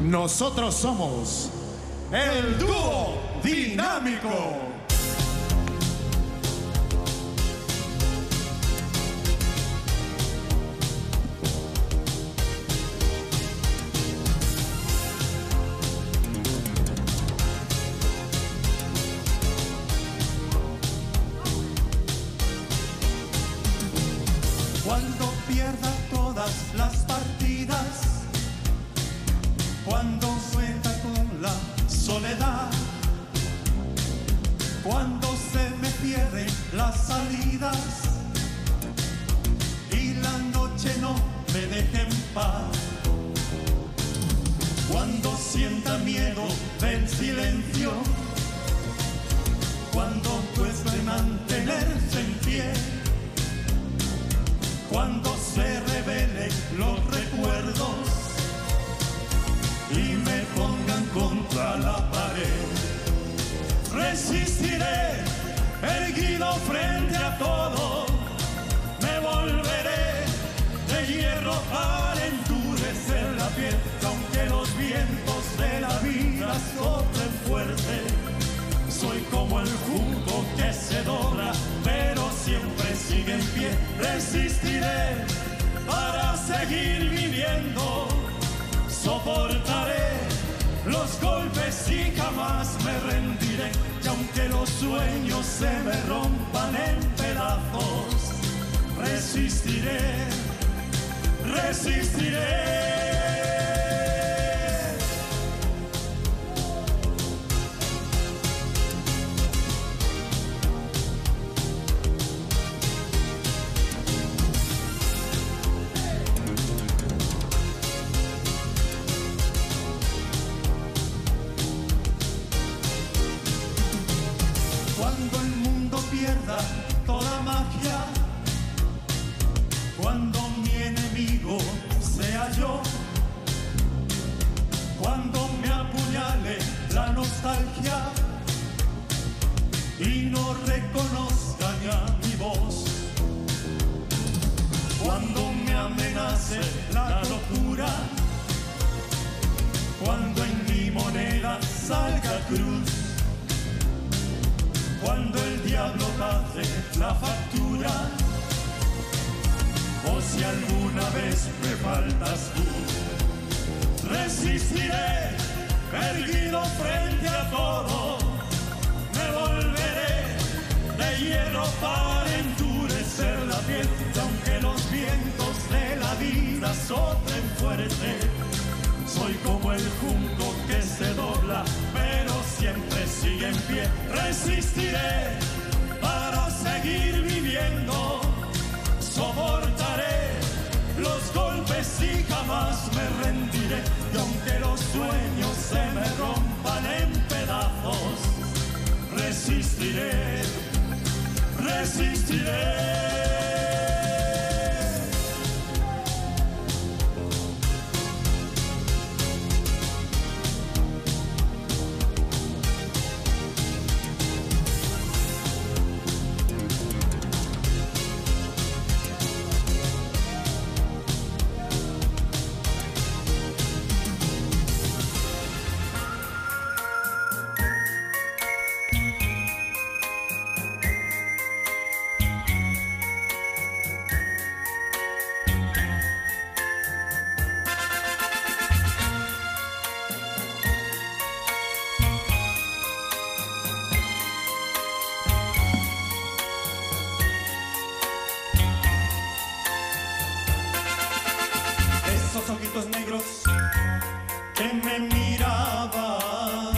Nosotros somos el dúo dinámico. Cuando pierda todas las partidas, cuando suelta con la soledad, cuando se me cierren las salidas y la noche no me deje en paz, cuando sienta miedo del silencio, cuando cueste mantenerse en pie, cuando se revelen los recuerdos y me pongan contra la pared, resistiré erguido frente a todo, me volveré de hierro para endurecer la piel, aunque los vientos de la vida soplen fuerte, soy como el junco que se dobla, pero siempre sigue en pie. Resistiré para seguir viviendo, soportaré los golpes y jamás me rendiré. Y aunque los sueños se me rompan en pedazos, resistiré, resistiré. Cuando el mundo pierda toda magia, cuando mi enemigo sea yo, cuando me apuñale la nostalgia y no reconozca ya mi voz, cuando me amenace la locura, cuando en mi moneda salga cruz, cuando el diablo pase la factura, o si alguna vez me faltas tú, resistiré erguido frente a todo, me volveré de hierro para endurecer la piel, y aunque los vientos de la vida soplen fuerte, soy como el junco que se dobla, pero siempre sigue en pie. Resistiré para seguir viviendo, soportaré los golpes y jamás me rendiré. Y aunque los sueños se me rompan en pedazos, resistiré, resistiré. Esos ojitos negros que me miraban,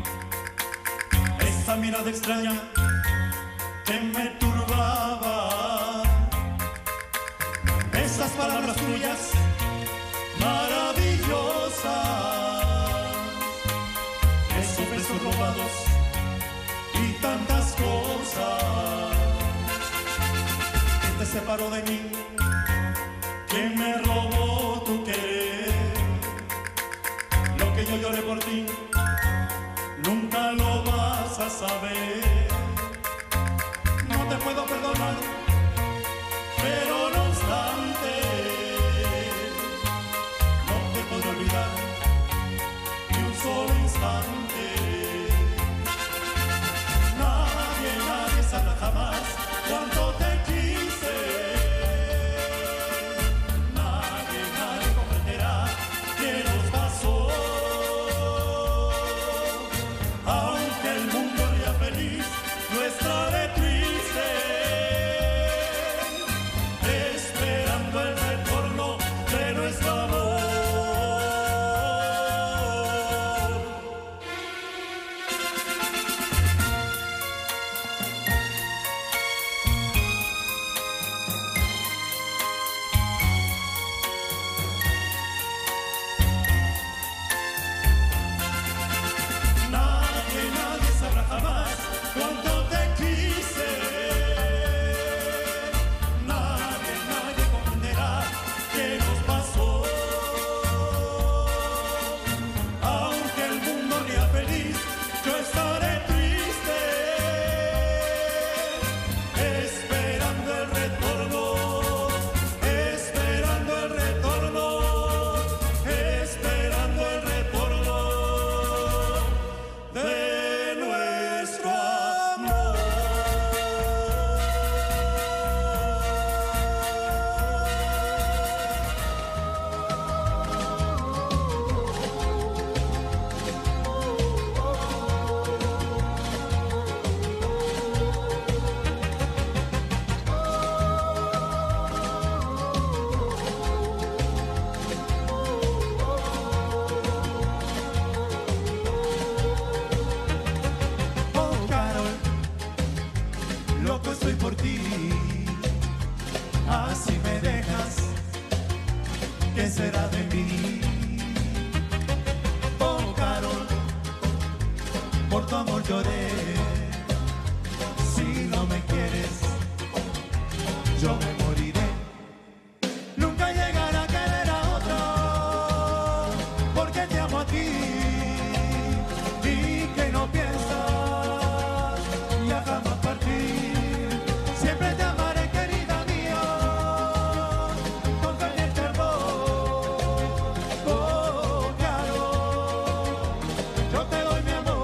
esa mirada extraña que me turbaba, esas palabras tuyas maravillosas, esos besos robados y tantas cosas que te separó de mí, que me robó tu querer. Lo que yo lloré por ti, nunca lo vas a saber. No te puedo perdonar, pero no obstante, no te podré olvidar. por tu amor lloré. Si no me quieres, yo me moriré. Nunca llegaré a querer a otro, porque te amo a ti y que no piensas ya jamás partir. Siempre te amaré, querida mía, con caliente amor. Oh, claro, yo te doy mi amor.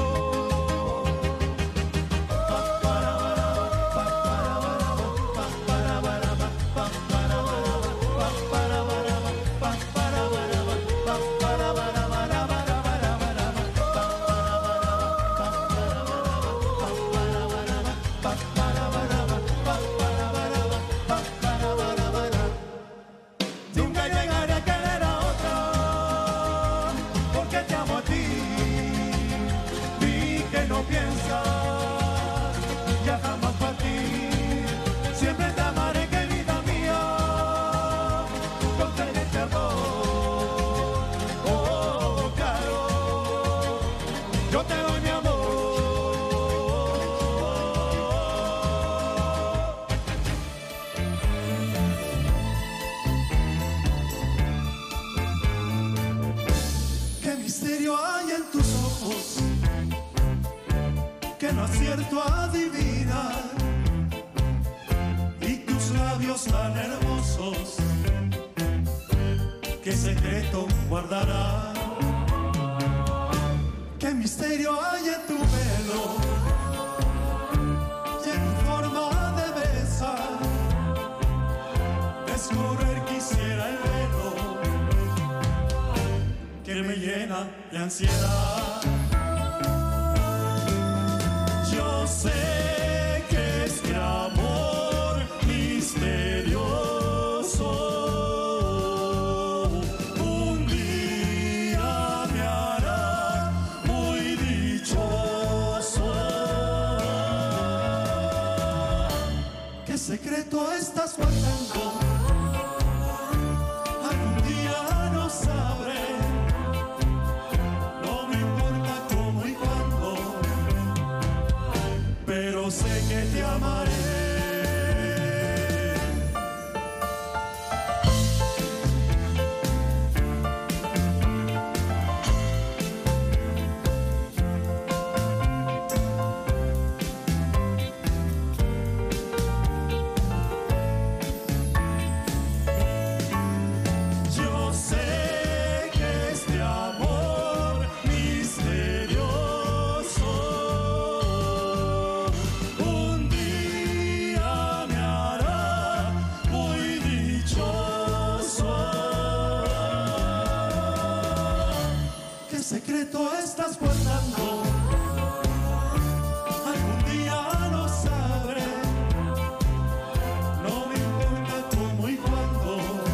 Nunca llegaré a querer a otro, porque te amo a ti. Vi que no piensas ya jamás partir. Siempre te amaré, querida mía, con caliente amor. Oh, claro, yo te doy mi amor. Qué misterio hay en tus ojos, que no acierto a adivinar, y tus labios tan hermosos, qué secreto guardarán. Qué misterio hay en tu pelo y en tu forma de besar. Descubrir quisiera el velo que me llena de ansiedad. Yo sé que este amor misterioso un día me hará muy dichoso. ¿Qué secreto estás guardando? Algún día no sabré. No me importa cómo y cuándo, pero sé que te amaré. Yo sé que este amor misterioso un día me hará muy dichoso. ¿Qué secreto estás guardando? Algún día lo sabré. No me importa cómo y cuándo,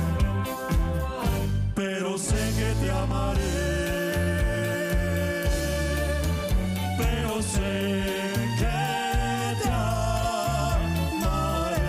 pero sé que te amaré. Pero sé que te amaré.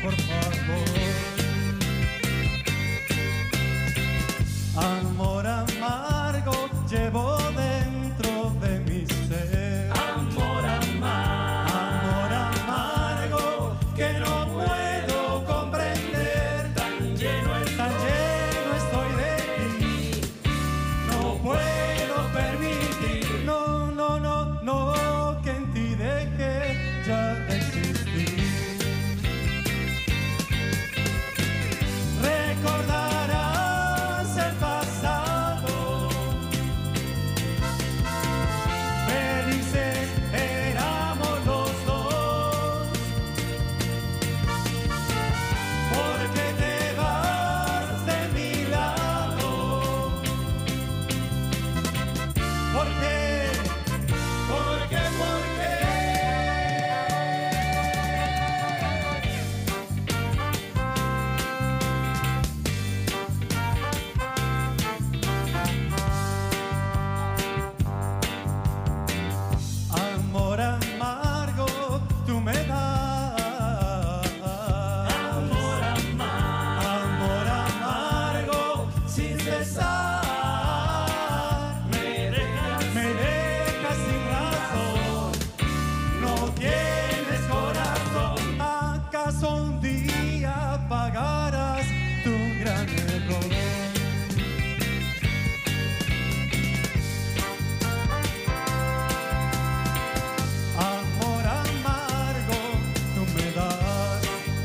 por favor. Amor amargo llevo dentro de mi ser. Amor amargo que no puedo comprender. Tan lleno estoy de ti. No puedo permitir, no, que en ti deje ya de existir. Recordarás el pasado, felices éramos los dos, porque te vas de mi lado. ¿Por qué? ¿Por qué? Amor amargo tú me das. Amor amargo sin cesar. Me dejas sin razón. No tienes corazón. ¿Acaso un día pagarás tu gran error? Amor amargo tú me das.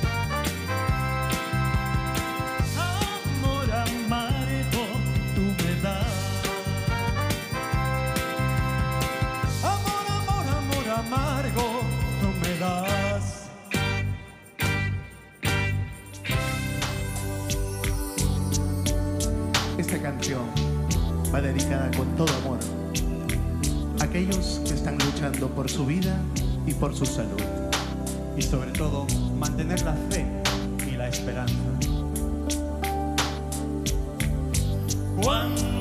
Amor amargo tú me das. Amor amargo tú me das. Esta canción va dedicada con todo amor a aquellos que están luchando por su vida y por su salud. Y sobre todo, mantener la fe y la esperanza. Cuando